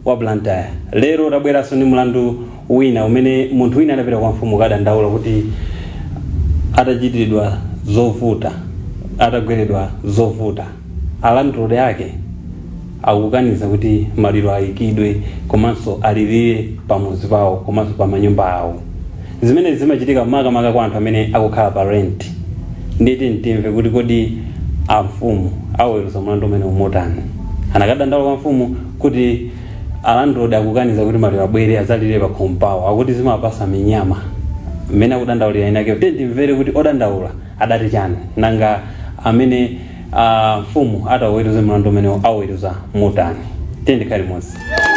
wa Blantyre. Lero tabweranso ndi mlandu wina umene munthu wina anapita kwa mfumu kadandaula kuti atachitidwa zovuta, atagweredwa zovuta. Alandlord yake akukaniza kuti maliro ayikidwe komanso alirire pamuzi pawo komanso pa manyumba awo. Zimene zimachitika makamaka kwa anthu amene akukhala pa rent. Nditi ntimve kuti kodi amfumu aweruza mlandu umene umotani. Anakadandaula kwa mfumu kuti alandlord akukaniza kuti maliro abwere azalire pa khompawo, akuti zimapasa minyama. Mmene akudandaulira inake ntimvere kuti odandaula adati chani nanga amene mfumu ataweruza mlandu umene aweruza motani. Tikhale limodzi.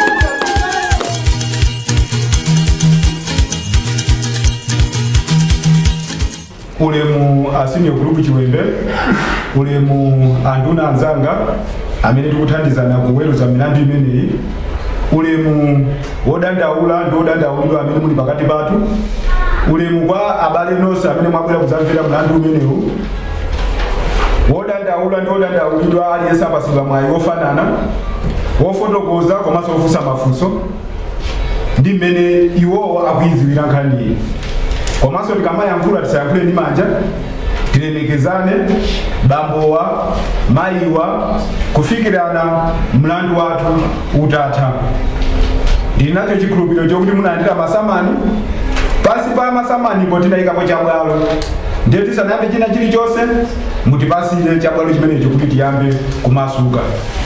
Ulemu Senior Group Chiwembe, ulemu anduna anzanga amene tikuthandizana kuweruza milandu imeneyi, ulemu wodandaula ndi wodandaulidwa amene muli pakati pathu, ulemu kwa abale nonse amene mwabwera kudzamvera mlandu umenewu, wodandaula ndi wodandaulidwa aliyense apatsidwa mwayi wofanana, wofotokoza komanso wofunsa mafunso ndi mmene iwowo akuyidziwira nkhaniyi. Komanso tikamayankhula tisayankhule ndi manja, tilemekezane, bambowa, mayiwa, kufikirana mlandu wathu utatha. Ndili nacho chikhulupiriro chokuti munalandira masamani, pansi pa masamanipo tinayikapo chabwalo. Ndiye tisanayambe china chilichonse mutipasire chabwalo chimenecho kuti tiyambe kumasuka.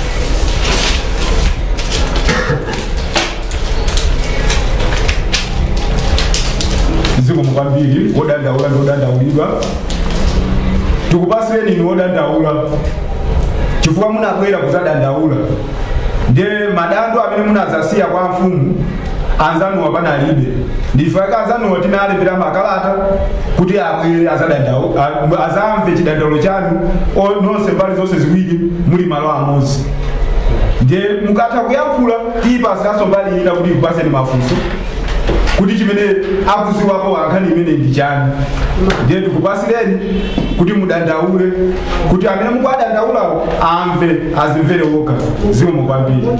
Ziko mkwambiri wodandaula ndi wodandaulidwa. Tikupasireni inu wodandaula chifukwa munabwera kuzadandaula. Ndiye madando amene munazasiya kwa mfumu anzanuwa panalibe. Ndifaka anzanuwa tinalembera makalata kuti abwere azadandaula, azamve chidandaulo chanu nonse mbali zonse ziwiri muli malo amodzi. Ndiye mukatha kuyankhula tipasiranso mbali ina kuti kupaseni mafunso kuti chimene akuziwapo wankhani imene ndi chani. Ndiye tikupasireni kuti mudandaule kuti amene mukudandaulawo amve azimvere wokha. Ziko mukwambiri.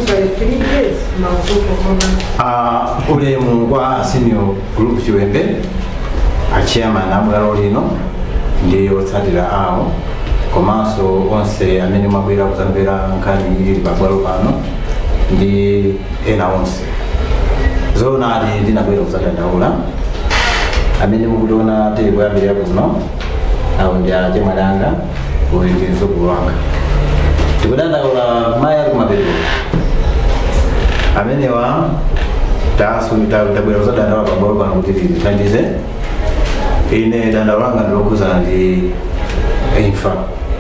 Ulemu kwa Senior Group Chiwembe, achairman abwalo lino ndi otsatira awo komanso onse amene mwabwera kudzamvera nkhani ili pabwalo pano ndi ena onse. Zonali ndinabwera kuzadandaula amene mukuona tili kuyambira kuno awo ndi achemwalanga uyu ndi mzukulu wanga. Tikudandaula mayi ali kumapeto amenewa tabwera kuzadandaula pabwalo pano kuti tithandize. Ine dandaula langa ndilokhudzana ndi imfa.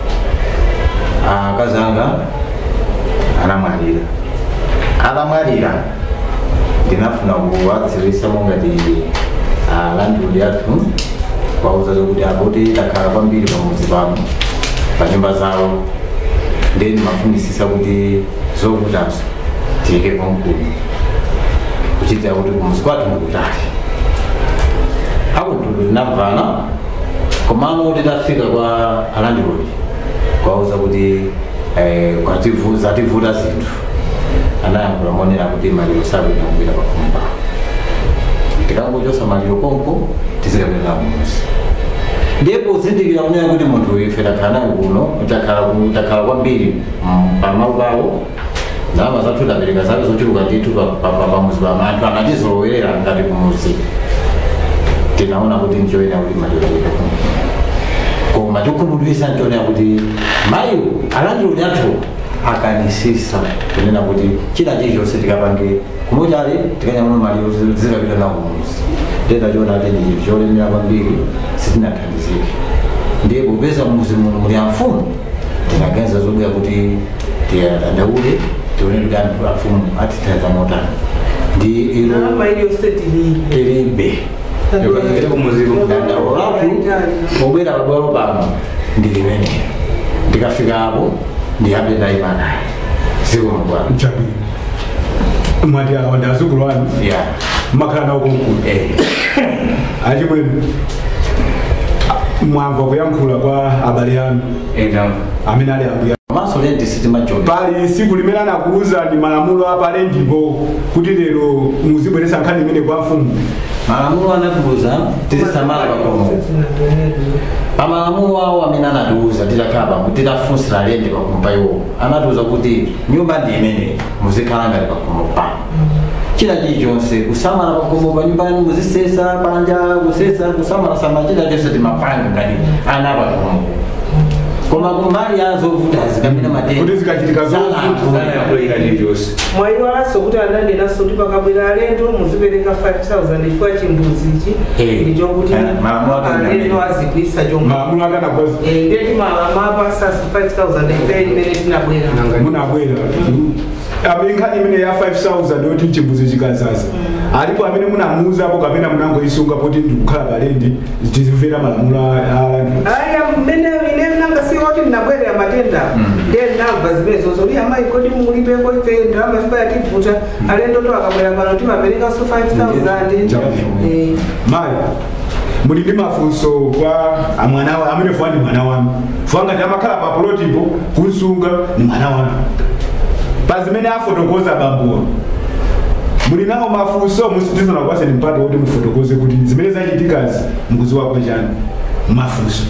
Akazi anga anamwalira. Atamwalira ndinafuna kuwadziwitsa ngati landlord yathu wauza kuti akuti takhala kwambiri pamudzi pano pa nyumba zawo, ndiye ndimafunisisa kuti zovutazo tiyike konkuno kuchitira kuti kumuzi kwathu ndikutali. Apo ndinamvana komano titafika kwa landlord kwauza kuti zativuta zinthu. Anayankhula monera kuti maliro sabwino kubwera pa khompa. Tikangochosa maliro konko tizikabwera muzi. Ndipo uzindikira kunena kuti munthu ife takhala naye kuno takhala kwambiri pamalo pawo ndalama zathu tapereka zake zochuluka ndithu pamuzi pa anthu anatizolowera ngati kumuzi. Tinaona kuti nchoyena kuti maliro koma tikukhumudwitsa nchoyena kuti mayiwo alandlord athu akanisisa kunena kuti china chilichonse tikapange kumutali tikanyamula maliro zikapita nawo kumuzi. Tenda chona ati ndi cholemera kwambiri sitinathandizike. Ndiye popeza muzi muno muli amfumu tinaganiza zobwera kuti tiyadandaule tione kuti anthu amfumu atithandiza motani. Ndi ilo tilibe dandaula lathu pobwera pabwalo pano ndi limene. Ndikafika apo ndiyambe ndayima naye. Ziko mubwana. Chabwino. Mwati awa ndazukulu wanu? Yeah. Makhala nawo konkuno? Achimwene mwamva kuyankhula kwa abale anu amene ali ambuya. Komanso komanso lenti sitimajoka pali siku limene anakuuza ndi malamulo apale ndipo kuti lero muzibweresa nkhani imene kwa mfumu malamulo anatiuza tizisamala pakomo pamalamulo awo amene anatiuza titakhala kuti titafunsira lenti pakumpa iwo anatiuza kuti nyumba ndi imene muzikhala ngati pakomo pano china chilichonse kusamala pakomo pa nyumba yanu muzisesa panja kusesa kusamala china chonse timapanga ngati ana pakomo koma kumbali azovuta zikamena matenda kuti zikachitika zovuta mwaiwalanso kuti anandenaso kuti pakabwera alendo muzipereka 5,000 chifukwa chimbuzi ichi ndichokuti alendo azigwisa chomwe malamulo akanakoza ndeti mapasasi 5,000 ife imene tinabwera munabwera nkhani imene ya 5,000 yoti chimbuzi chikazaza alipo amene munamuuzapo kapena munangoyisunga poti ndikukhala palendi tizimvera malamulo aya mmene ine nangasiwa kuti ndinabwerera matenda ndiye ndinamva zimenezozo kuti amayi kodi mulipeko ife ndalama ife yativuta alendo to akabwera pano timaperekanso 5,000 mayi muli ndi mafunso kwa amwana amene fuwa ndi mwana wanu fuwa ngati amakhala pa polotipo kunsunga ni mwana wanu pa zimene afotokoza bambuwa muli nawo mafunso musitizana kwaseni mpata kuti mufotokoze kuti zimene zachitikazi mkuziwa kwa chani mafunso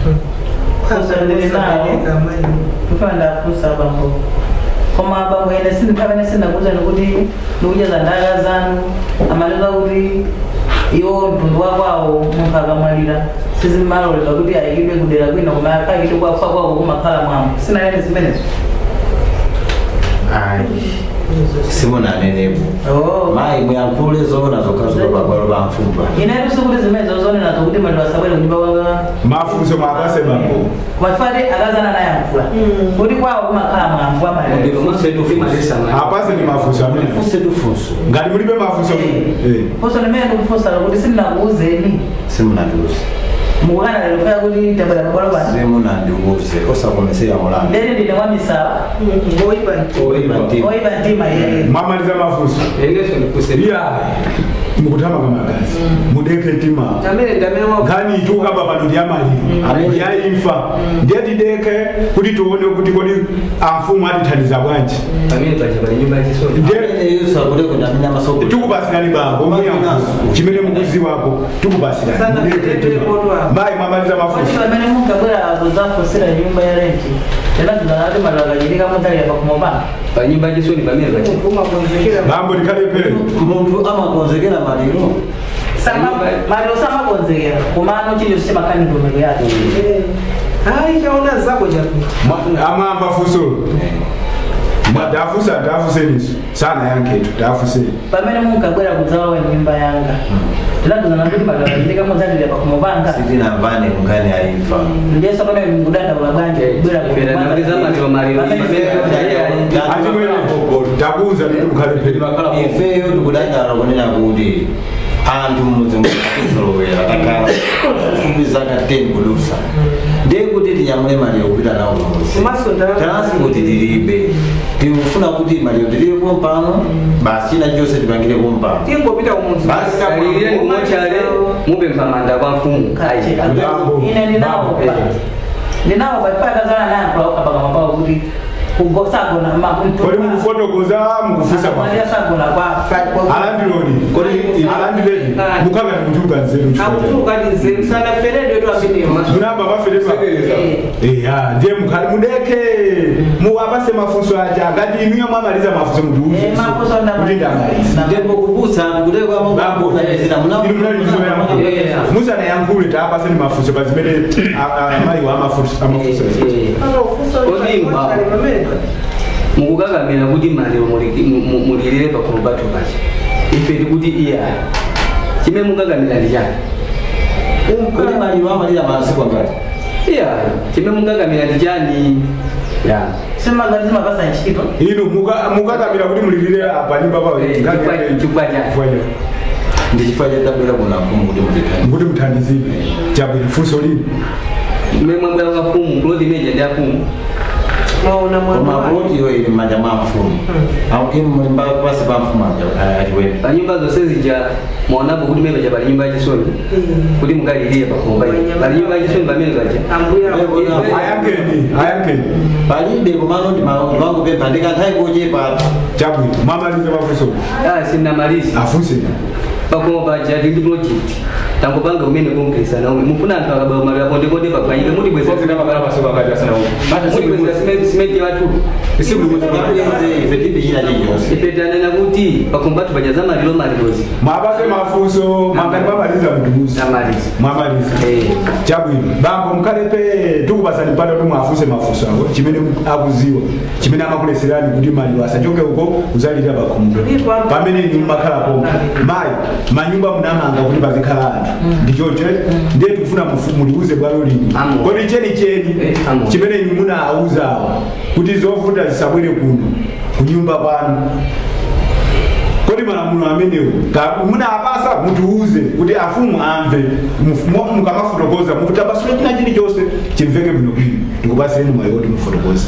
koma bambo ene sindipamene sindakuza nikuti ndikucheza ndaka zanu amaleka kuti iwo mtundu wakwawo munthu akamwalira sizimaloleka kuti ayikidwe kudera kwina koma akayikidwe kwafa kwako kumakhala mwambo sinanene zimenezo simunanenepo mayi muyankhule zona zokhazuka pabwalo pa mfumba inetu sikuti zimenezo zonenazo kuti mwendo asabwere kunyumba kwa mafunso mwapase bambo mafati akazana naye amvula kuti kwawo kumakhala mwambo apase ni mafunso amene tufunso ngati mulibe mafunso funso limene ndikufunsa kuti sindinakuuzeni simunandiuze mukukana lero faya kuti tabwera pabwalo pano simunandiuze osakomesera mulandu ndene ndine wamisala oyipa ntima mwamaliza mafunso iya mukutama kamagazi mudeke ntima ngani itukamba pano ndiyamaliro yaimfa ndiye tideke kuti tione kuti kodi amfumu atithandiza bwanji tikupasirani bambo muyankho chimene mukuziwako tikupasirani mudeke ntima mbayi mwamaliza mafunso amene mungabwera kuzafusira nyumba ya renti tenazizanati malakachirika mutalira pakumopana panyumba chisoni pamene bambo ndikhalepere munthu amakonzekera maliro maliro samakonzekera kumano chilicho chimakani ndomero yake hayi chaona zako chapita amamba funso ndafuseniso sana yanketu ndafuseni pamene mungabwera kudzawa nyumba yanga tinaguzana kuti malakachirika mutalira pakumopanga sitinamvane mungani aimfa ndiyeso pamene mkudandaula bwanji kubwera takuuza kuti mukhalepere ifeyo tikudandala kunena kuti anthu muzimsolowera takhala fupi zaka 10 kudusa ndiye kuti tinyamule maliro kupita nawo transport tilibe tikufuna kuti maliro tilipo mpano basi china chonse tipangirepo mpano tingopita alilire ndikumochale mupempha manda kwa mfumu ine ndinawo pakipakazana nayankula ukapaka mapawo kuti kugosagona kodi mukufotokoza mukufusa alandireni mukagani kutuka nzeru munamba maferesa ndiye mukhali mudeke muwapase mafunso aja ngati inuyo mwamaliza mafunso ndipo kubusa musanayankhule taapaseni mafunso pazimene amayiwa amafunso mukukakamira kuti maliro mulilire pakulubatu pachi ife tikuti iya chimene mukakamira ndi chani kuti maliro amalira masiku angati iya chimene mukakamira ndi chani simagati mapasa nchito ino mukakamira kuti mulilire apanyumba pawo chifukwa chani ndi chifukwa chatabwera kuna mfumu kuti muthandizidwe chabwino funso lini mmene mwabwera kwa mfumu kuloti meja ndi afumu maona koma mwana ploti iyo ili mmanja mwa mfumu au inu muli pasi pa mfumu achiwene panyumba zonse zija mwaonapo kuti mene paja pali nyumba yachisoni kuti mukalirire pakhomba pali nyumba yachisoni pamene paja ayangeni palibe komano ndimangopempha ndikanthawi kochepa chabwino mwamalize mafunso sinnamalizi afuse pakhomba paja tili project tangopanga umene kongresa nawe mufuna anthu akabaya maliro apondeponde paphwanyike mutibwezera simenti yathu ife tipichita chilichonse ife tanena kuti pakhomba pathu paja za malirozi mwapase mafunso mangani mwamaliza mtukuzi tamalizi mwamaliza chabwino bambo mkalepe tikupasani mpata kuti mwafuse mafunso ako chimene akuziwa chimene amakuleserani kuti maliro asachoke uko uzalira pakhomba pamene inu mmakhalako mayi manyumba munamanga kuti pazikhala anthu ndichoche ndiye tikufuna muliuze bwalo lini kodi cheni chimene inu munauzawa kuti zovuta zisabwere kuno kunyumba kwanu kodi malamulo amenewo munapasa mutiuze kuti afumu amve mukamafotokoza mukutambasule china chilichonse chimveke bwino bwino ndikupaseni mwayi kuti mufotokoze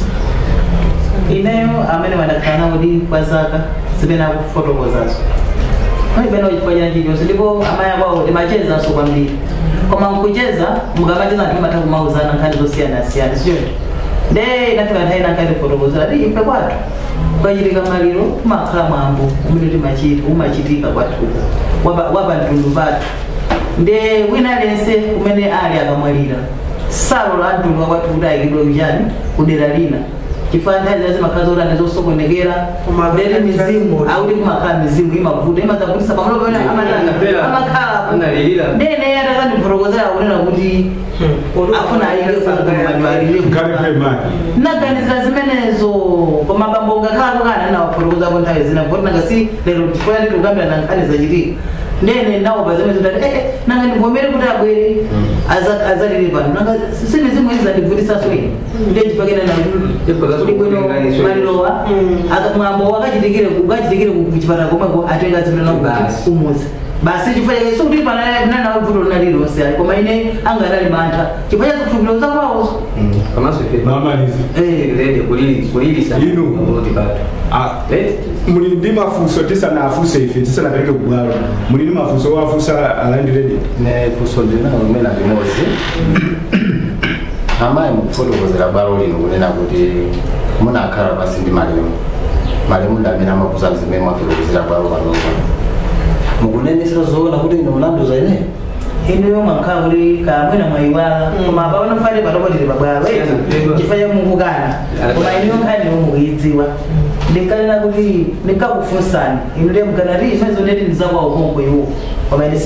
ineyo amene madakhala nawo ndi kwa zaka zimene akufotokozazo palibe chifukwa chilichonse ndipo amaya kwawo timachezanso kwambiri koma mkucheza mukamacheza anthu amatha kumauzana nkhani zosiyanasiyana sichoncho nde inafika nthawi nkhani kufotokozera ti ife kwathu kukachitika maliro kumakhala mwambo umene umachitika kwathuko wapa mtundu pathu nde wina aliyense kumene ali akamwalira salola mtundu wakwathu kuti ayikidwe kuchani kudera lina chifukwa nthawi zazi makhala zoti anizosokonekera ndere mizimu auti kumakhala mizimu imavuta imazavutisa pamalo pamene amakhalapo ndene atakandifotokozera kunena kuti afuna ayike kumadwalire naganizira zimenezo koma bambo ngakhalapo kana nawafotokozapo nthawi zina kuti nangasi lero chifukwa tikukambira na nkhani zachitika ndene nawo pazimene zoti nanga ndivomere kuti abwere azalire pano nanga simizimu izi zandivutisaso ine ndiye chipakena malirowa mwambo wakachitikire kuchipatala komweko atenga zipitana kumuzi basi chifukwa chake sokuti panana vuto linalilonse ali koma ine anganali mantha chifukwa cha zikuthukira zakwawo pamaso kulilisa muli ndi mafunso tisanafuse ife tisanapereke kubwalo muli ndi mafunso owafunsa alandiredi ne funso ndinawo limene limodzi amayi mukufotokozera bwalo lino kunena kuti munakhala pasi ndi malemu ndi amene amakuza zimene mwafotokozera bwalo panopa mukunenesa zoona kuti ine mlandu za ineyo ineyo mwakhala kuti kamwena mwayiwala koma apaona mfane patokotire pabwalo chifukwa cha mukukana koma ineyo nkhani mukuyidziwa ndinkanena kuti ndinkakufunsani inu ndiye mukana ti imezo ndeti ndizakwawo konko iwo koma ine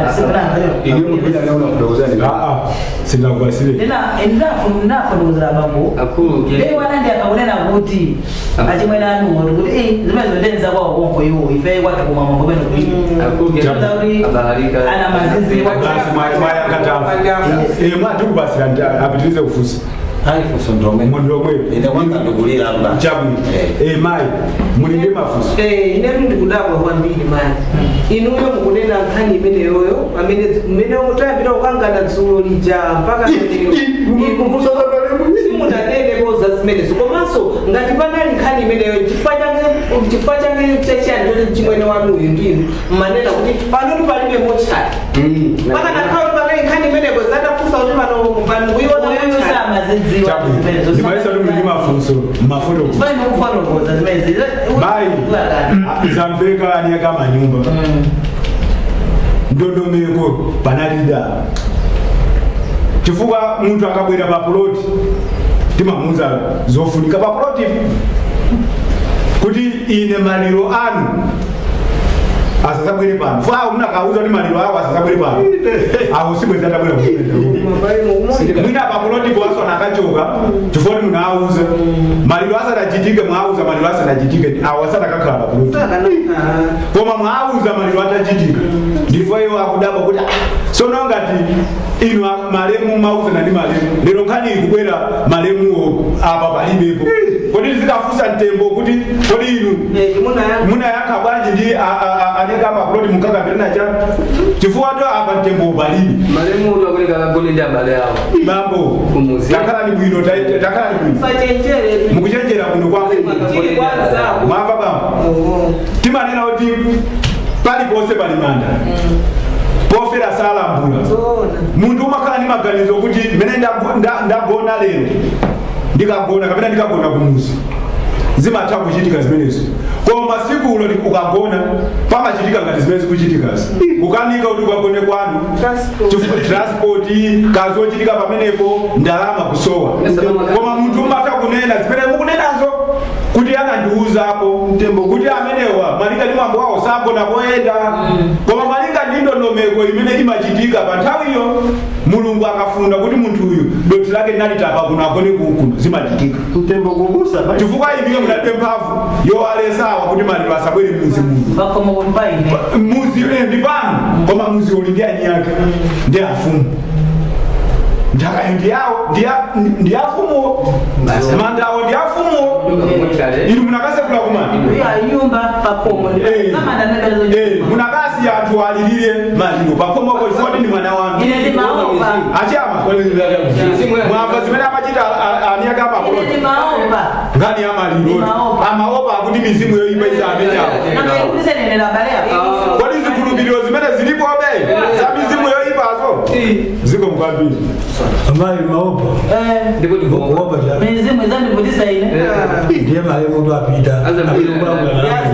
ndinafotokozera bambo wana ndi akakunena kuti achimwena anuwo kuti zimezo ndeti ndizakwawo konko iwo ife kwati koma mambo peno kuti ana mazizi mwatikubasira apitilize kufunsa funso ndomwe ine kwanga ndugulira amba chabu mai mulinde mafunso inetu ndikudabwa kwambiri mai inuyo mukunena nkhani imeneyoyo amene mutayambira kukangana dzulo lija mpaka simundanenekoza zimenezo komanso ngati panali nkhani imeneyo chifukwa chake chechani choti chimwene wanuyu ndinu mmanena kuti panotu palibe mochati pakanakhala kuti panali nkhani imeneko zatafusa kuti pano kuiona ndimaisa kuti muli mafunso mafoto mai zamveka anyaka manyumba ndondomeko panalida chifukwa munthu akabwera pa ploti timamuuza zofunika pa ploti kuti ine maliro anu asasabwere pano fa unakauza kuti maliro awo asasabwere pano awo sibweza tabwera mwina pakuloti kwaso nakachoka chifukwa munauza maliro asadachitike mwauza maliro asadachitike awo asadakakhala pakuloti koma mwauza maliro atachitika ndifo iyo akudabwa kuti sono ngati inu malemu mauza nani malemu lero nkhani ikubwera malemuwo apa palibepo kodi zikafusa mtembo kuti kodi inu munayakha bwanji ndi aneka kama ploti mukaka pena cha chifukwa to apa tembo balini Maremu ndo kule kagone ndia bale yao. mambo Kumuzi. takala ni bwino takala ni bwino Fachenjere. mukuchenjera kuno kwa Chiri kwanza. mava bamba timanena kuti pali pose pali manda pofera sala mbula Zona. muntu umakhala ni maganizo kuti mene ndagona lero ndikagona kapena ndikagona kumuzi zimatha kuchitika zimenezo koma masiku ulo ukagona pamachitika ngati zimene zikuchitikazi kukanika kuti ukagone kwanu transport kazi ochitika pamenepo ndalama kusowa koma munthu umatha kunena zimene mukunenazo kuti anandiuzapo kuti amenewa malinga ndi mambo awo sagona poyenda koma malinga ndi ndondomeko imene imachitika pa nthawiyo mulungu akafuna kuti munthu uyu doti lake linalitapa kuno agone kuno zimachitika mtembo kubusa chifukwa iviyo munalibe mphamvu yowalesawa kuti maliro asabwere muzi muno Bakoma kumpaine. muzi ndi pano koma muzi uli ndi ani yake ndi afumu ndakayo ndi afumu mandawo ndi afumu inu munakasekula kumana Iya nyumba pakomo. Kama ndanabezo. munakasi anthu alilire maliro pakomo ko chifukwa ndi mwana wanu Ine ndi maomba. achama mwamva zimene amachita ani yake Ine ndi maomba. ngani ya maliro amaopa akuti mizimu yoimba izamenyawo Nakaikulize nene la bale hapa. kodi zikhulupiriro zimene zilipobe za mizimu yoimbazo ziko mkwambiri amali maopa Ndipo kuopa cha Mizimu izandi budisa ine. ndiye mali mtu apita akilokula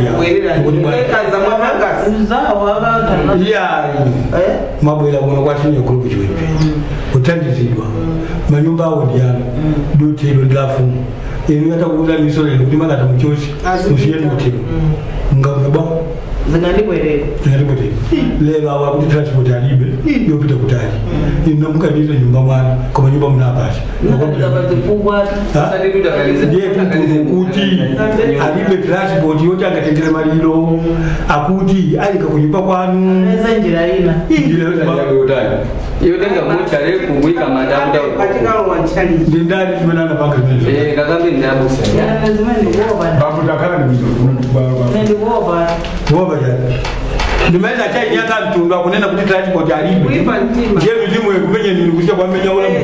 Kaza mwamangasi. Uzao wakata. iya mabwera kuno kwashinye group chiwepe kutandizidwa manyumba awo ndiyano dutilo ndilafumu inu atakuuza misolero kuti makata muchosi musiyeni mutelo ngababa Zingandibwereka. ngalipote lero awa kuti transport alibe yopita kutali inu mukadizo nyumba mwana koma nyumba munapasha Nakazifungwa. ndiye tuntu kuti alibe transport yoti angatengere maliro akuti alika kunyumba kwanu Neza njira ina. iyo tenga muchale kuwika madamu Katika wanchali. ndindani timenana panga zimenezo kakambi ndabusa Zimeni kuoba. babu takala ni Nende kuoba. kuoba jani ndimaiza chai nyaka mtundu akunena kuti transport alibe Kuipa ntima. ndiye mizimu yekumenya nini kusia kwamenya ula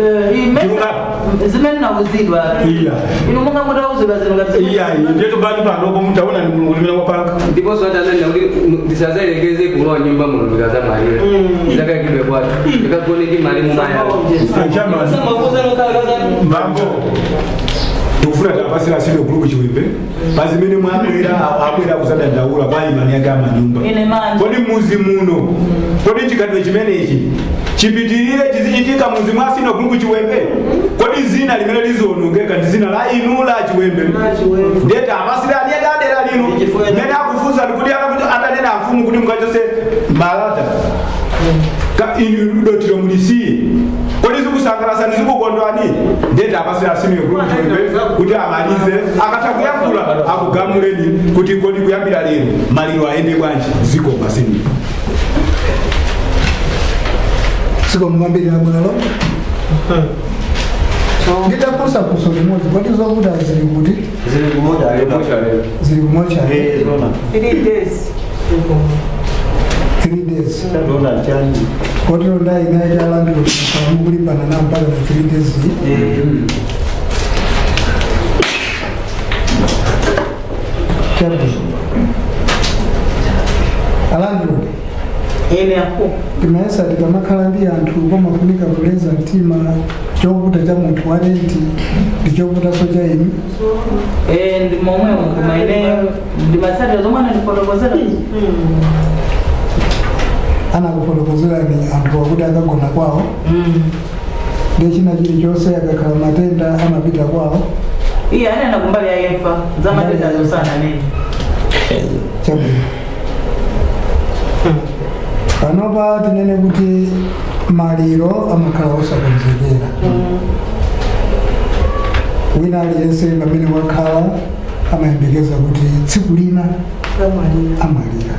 Zimeni na uzidwa. iya Ino munga muda uzidwa zinu iya ndiye tobani panopo mutaona ni mulungu limena kwapanga ndipo so atanenda kuti ndisazaelekeze kulowa nyumba muno ndikazamalira zakagidwe kwatu ndikagone ndi mali mumayao mambo tikufuna tapasira sino group chiwembe pazimene mwabwera kuzadandaula kwa imani yake amanyumba Ine manje. kodi muzi muno kodi chikadwe chimenechi chipitirire chizichitika muzi mwa sino group chiwembe kodi zina limene lizonongeka ndi zina la inu la chiwembe ndeta apasira ani yake adera lino mmene akufunsa ndikuti atanena afumu kuti mukachose malata inu dotiro mulisiye kodi zikusangalasa ndizikukondwani ndeta apasira sino group chiwembe kuti amalize akatakuyankhula akugamuleni kuti kodi kuyambira lero maliro aende bwanji zikoma sini siko mwambiri abwalo nditakusa kuso limodzi kodi zokuda zili kuti zili kumoja zili kumocha 3 days. 3 days dona chani kodi londa inaye chalandiro kamukulimbana na mpaka na 3 days chapo alandiro Ine yako. timaesa tikamakhala ndi anthu pamafunika kuleza mtima chokuta cha munthu wa renti ndi chokutaso cha inu Ndi momwe ngoma ine ndi masati zomwana ndifotokozera. anakufotokozerani anthu akuti akagona kwawo ndi china chilichonse akakhala matenda amapita kwawo Iya ane nakumbali ya imfa. Zama tetazo sana nini. chabwino panopa tinene kuti maliro amakhala osakonzekera wina aliyense pamene wakhala amayembekeza kuti tsiku lina amalira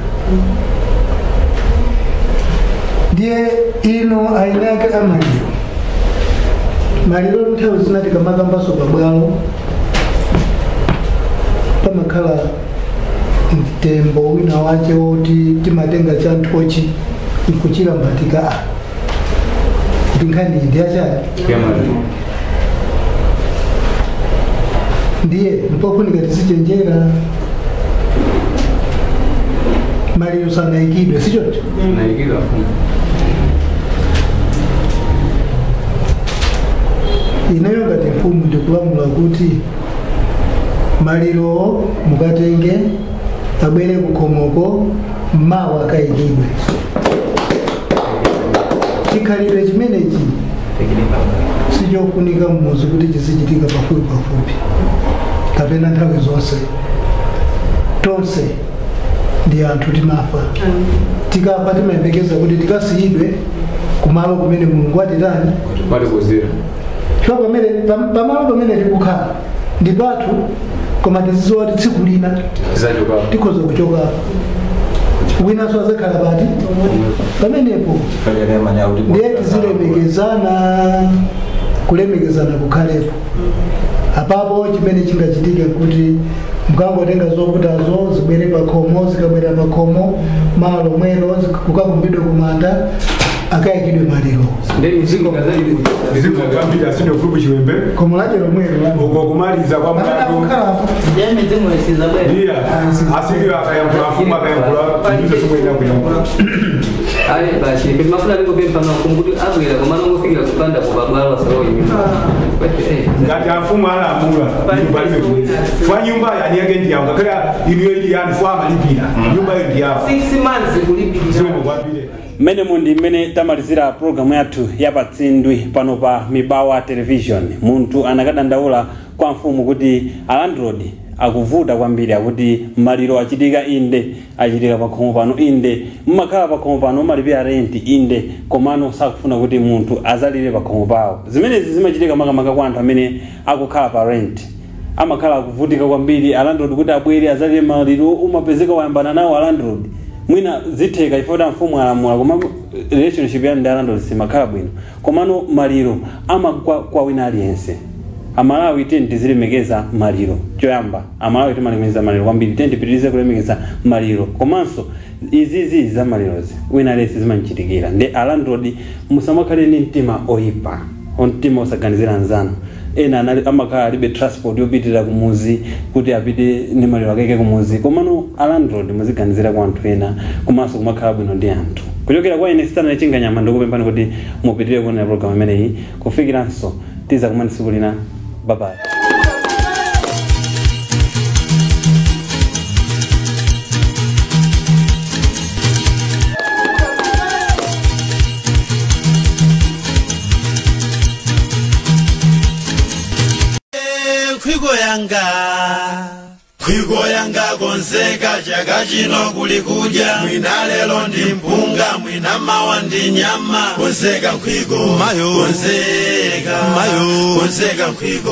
ndiye ino aina yake amaliro maliro nthawi zina tikamakamba pabwalo pamakhala mtembo wina wache oti timatenga chantochi nkuchilambatika kuti nkhani ndiyachani ndiye mpofunika tisichenjera maliro sanaikidwe sichoti inayo ngati mfumu ndikulamula kuti maliro mukatenge abwere kukhomoko mawa akayikidwe. Chikhalidwe chimenechi sichofunika mmuzi kuti chizichitika pafupi kapena nthawi zonse. Tonse ndi anthu timafa. Tikafa timayembekeza kuti tikasiyidwe kumalo kumene Mulungu atitani kuzira. Pamalo pamene tikukhala ndi pathu, koma tizidziwa kuti tsiku lina tikhoza kuchoka. Wina so azakhala pati pamenepo ndiye tizilemekezana, kulemekezana kukhalepo. Apapo chimene chingachitike kuti mukangotenga zokutazo zibwere pakhomo, zikabwera pakhomo malo mwero kukakumbidwe kumanda akayikidwe maliro. Zikugambira sino kubu chiwembe komulajero mwero uko kumaliza kwa mlandu Yeye mzimu wesiza bwe. ndia asili akayambula afuma akayambula ndizo somwe yakuyambula. Ale basi mafuna liko pempa na kumbudu agwira kwa maana ngofikira kupanda kwa babala sawa nyumba. Ngati afuma ala amula balime kuweza fa nyumba yani yake ndi yanga kala iliyo ili yani fa malipira nyumba hiyo ndi yao 6 months kulipira sio kwapile. Mene mundi mene tamalizira programu yathu yapatsindwi pano pa Mibawa Television. Muntu anakadandaula kwa mfumu kuti alandroad akuvuta kwambiri akuti maliro achitika inde, achitika pakhomo pano inde, mmakhala pakhomo pano malipira rent inde, komano sakufuna kuti muntu azalire pakhomo pawo. Zimenezi zimachitika makamaka kwa anthu amene akukhala pa rent. Amakhala akuvutika kwambiri alandroad kuti abwere azalire maliro, umapezeka wayambana nawo alandroad. Mwina zitheka ifoda mfumu alamula koma relationship ya ndalando simakhala bwino. Komano maliro kwa wina aliyense. Amalawi tenti zilemekeza maliro. Choyamba amalawi timalemekeza maliro kwambiri, tenti pitirize kulemekeza maliro. Komanso izizi za malirozi wina lesi zimanchitikira. Nde alandroad musamakhale ni mtima oyipa, mtima osaganizira nzanu. Ena amakhala alibe transport yopitira kumuzi kuti apite ni maliro akeke kumuzi. Komano alandroad muziganizira kwa anthu ena, komanso kumakhala bwino ndi anthu. Kuchokera kwa ine Sitana Chinganyama ndikupempani kuti mupitire kuona program imeneyi kufikiranso tiza kumani tsiku lina. Bye bye. Kwigoyanga konzeka chaka chino kuli kudya, mwina lelo ndi mpunga, mwina mawa ndi nyama. Konzeka nkwigo, konzeka nkwigo.